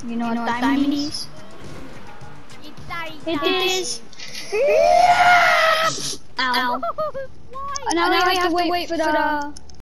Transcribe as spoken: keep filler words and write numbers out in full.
You know, you know what time it is? It is. Ow. Ow. Now, now we have, have to wait, wait for the... For the